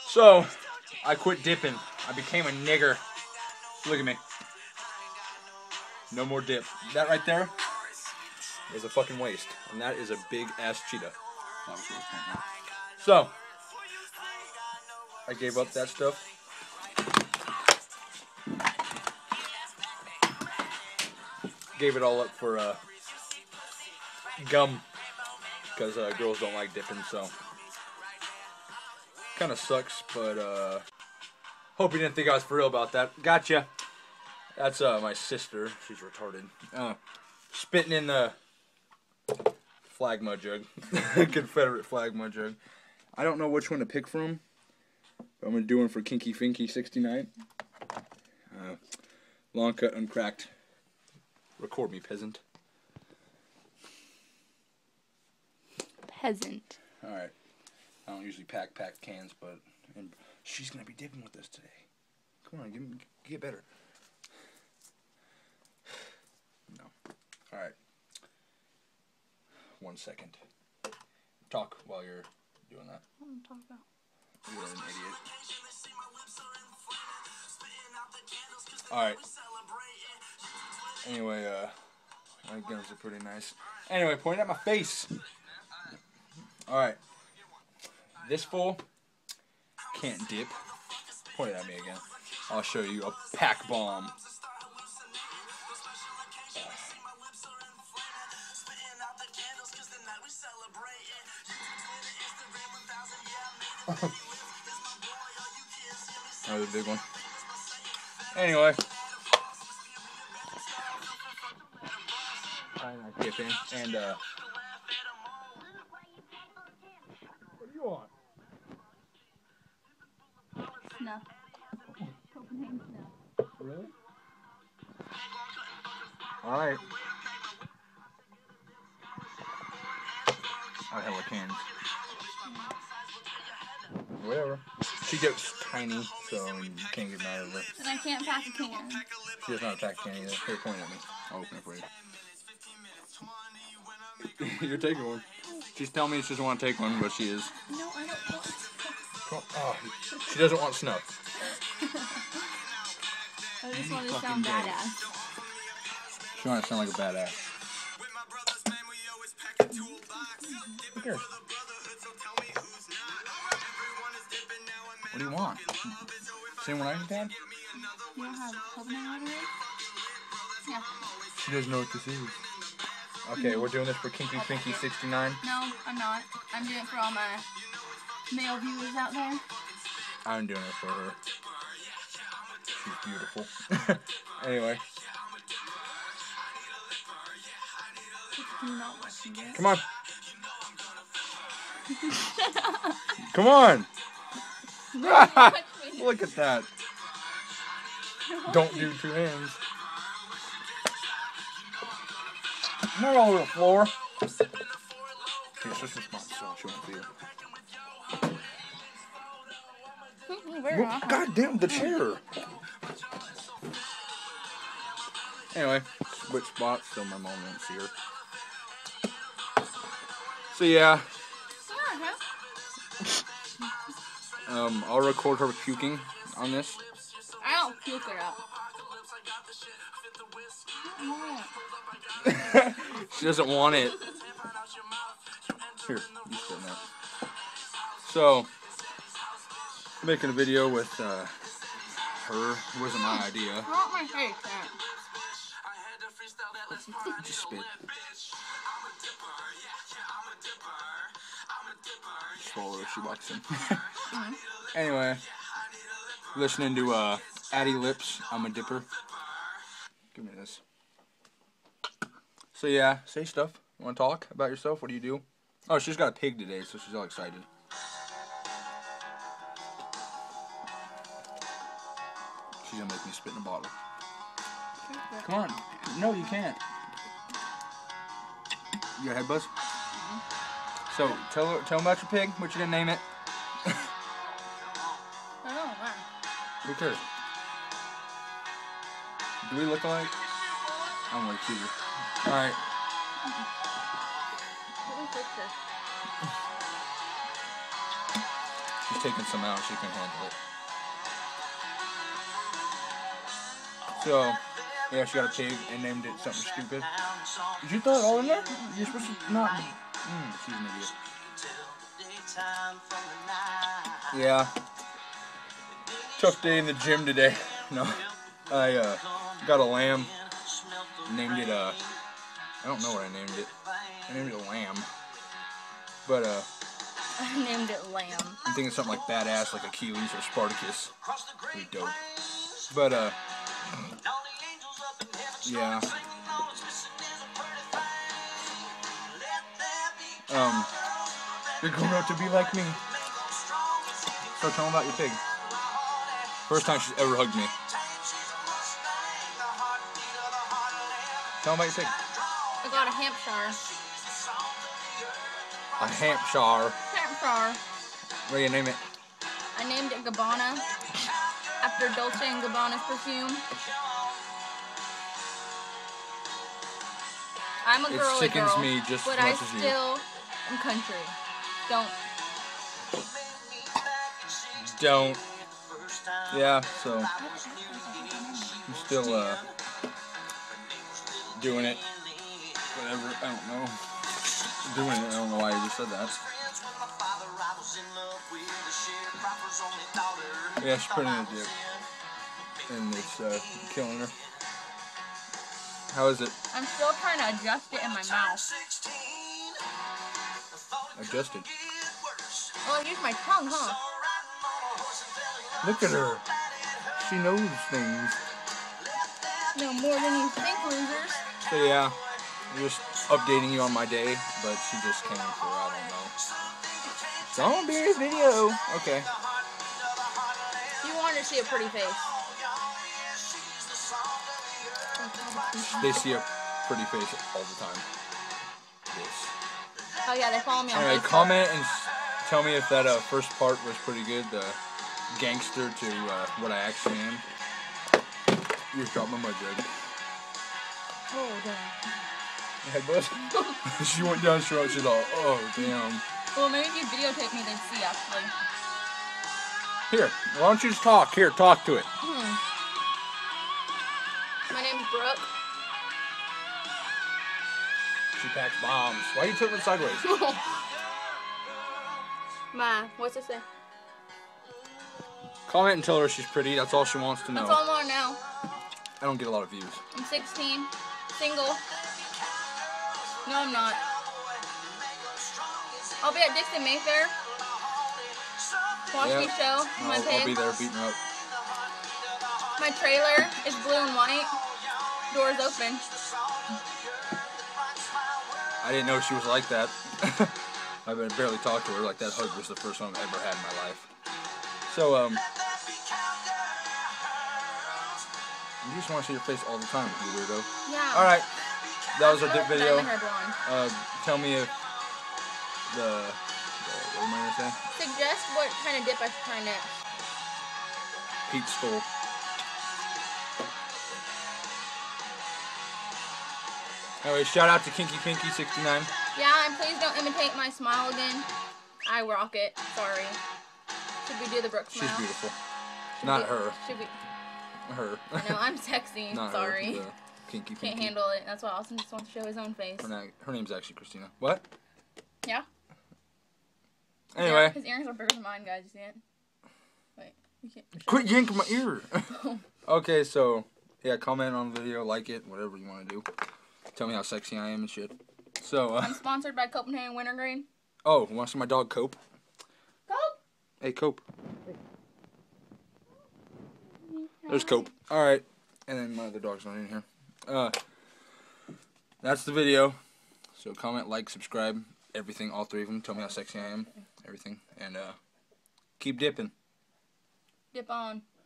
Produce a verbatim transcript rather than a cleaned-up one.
So, I quit dipping. I became a nigger. Look at me. No more dip. That right there is a fucking waste. And that is a big ass cheetah. So, I gave up that stuff. Gave it all up for uh, gum. Because uh, girls don't like dipping, so. Kind of sucks, but uh, hope you didn't think I was for real about that. Gotcha. That's uh, my sister. She's retarded. Uh, spitting in the flag mud jug. Confederate flag mud jug. I don't know which one to pick from. But I'm going to do one for Kinky Finky sixty-nine. Uh, long cut, uncracked. Record me, peasant. Peasant. Alright. I don't usually pack packed cans, but and she's going to be dipping with us today. Come on, get, get better. No. Alright. One second. Talk while you're doing that. What am I talking about? You're an idiot. Alright. Anyway, uh, my guns are pretty nice. Anyway, point at my face. Alright. This fool can't dip. Point it at me again. I'll show you a pack bomb. Another big one. Anyway. I'm not dipping. And, uh. What do you want? Snuff. Copenhagen snuff. Really? Alright. I hella cans. Whatever. She gets tiny, so you can't get mad at her. And I can't pack a can. She does not pack a can either. Here, point at me. I'll open it for you. You're taking one. She's telling me she doesn't want to take one, but she is. No, I don't want to. Oh, she doesn't want snuff. I just want to sound badass. She wants to sound like a badass. Who cares? What do you want? Same one I just had? You don't have Copenhagen already? Yeah. She doesn't know what this is. Okay, we're doing this for Kinky Finky sixty-nine. No, I'm not. I'm doing it for all my male viewers out there. I'm doing it for her. She's beautiful. Anyway. Come on. Come on. Look at that. Don't do two hands. Not all over the floor. Here, sister's spot, so she won't feel. Well, God damn the chair. Anyway, switch spots so my mom won't see her. So yeah. Um, I'll record her puking on this. I don't puke her up. She doesn't want it. Here, you sit in that. So, making a video with uh, her. It wasn't my idea. I want my face out. Just spit. Swallow if she walks in. Mm-hmm. Anyway, listening to uh, Addy Lips, I'm a Dipper. Give me this. So yeah, say stuff. You want to talk about yourself? What do you do? Oh, she's got a pig today, so she's all excited. She's gonna make me spit in a bottle. Come on. No, you can't. You got a head buzz? Mm-hmm. So, tell her, tell them about your pig. What you gonna name it? I don't know. Who cares? Do we look alike? I don't like either. Alright. Let me fix this. She's taking some out. She can handle it. So, yeah, she got a pig and named it something stupid. Did you throw it all in there? You're supposed to not. Mm, she's an idiot. Yeah. Tough day in the gym today. No. I uh, got a lamb. Named it, uh, I don't know what I named it. I named it a lamb. But, uh, I named it Lamb. I'm thinking something like badass, like Achilles or Spartacus. Pretty dope. But, uh, yeah. Um, you're going out to be like me. So tell me about your pig. First time she's ever hugged me. Tell me about your pig. I got a Hampshire. A Hampshire. Hampshire. What do you name it? I named it Gabbana after Dolce and Gabbana's perfume. I'm a It girly sickens girl, me just but as I much as you. still am country. Don't. Don't. Yeah, so I'm still uh doing it. Whatever, I don't know. Doing it, I don't know why you just said that. Yeah, she's putting in a dip. And it's uh, killing her. How is it? I'm still trying to adjust it in my mouth. Adjusted. Oh, I used my tongue, huh? Look at her. She knows things. No more than you think, losers. So yeah, I'm just updating you on my day, but she just came for, I don't know. Don't be in this video. Okay. You want to see a pretty face. They see a pretty face all the time. Yes. Oh yeah, they follow me on Anyway, Facebook. comment and s- tell me if that uh, first part was pretty good. The gangster to uh, what I actually am. You just dropped my mud jug. Oh damn. Headbutt. She went down straight. She's all, oh damn. Well, maybe if you videotape me, they'd see actually. Here, why don't you just talk? Here, talk to it. Hmm. My name's Brooke. She packs bombs. Why are you tilting it sideways? My, what's it say? Comment and tell her she's pretty. That's all she wants to know. That's all I want to know. I don't get a lot of views. I'm sixteen, single. No, I'm not. I'll be at Dixon Mayfair. Watch Yeah. me show my I'll, pig. I'll be there beating her up. My trailer is blue and white. Doors open. I didn't know she was like that. I barely talked to her. Like, that hug was the first one I've ever had in my life. So, um... you just want to see your face all the time, you weirdo. Yeah. Alright. That was our dip video. Dye my hair blonde. Uh, tell me if the... the what am I going to say? Suggest what kind of dip I should try next. Pete's Skull. Anyway, shout out to Kinky Pinky sixty-nine. Yeah, and please don't imitate my smile again. I rock it. Sorry. Should we do the Brooke smile? She's beautiful. Should Not we, her. Should we? Her. No, I'm sexy. Not Sorry. her. The Kinky Pinky. Can't handle it. That's why Austin just wants to show his own face. Her, na- her name's actually Christina. What? Yeah. Anyway. Yeah, his earrings are bigger than mine, guys. You see it? Wait. You can't. Quit yanking my ear. Okay, so, yeah, comment on the video, like it, whatever you want to do. Tell me how sexy I am and shit. So, uh, I'm sponsored by Copenhagen Wintergreen. oh, want to see my dog Cope? Cope? Hey, Cope. There's Cope. Alright. And then my other dog's not in here. Uh, that's the video. So comment, like, subscribe, everything, all three of them. Tell me how sexy I am. Everything. And, uh, keep dipping. Dip on.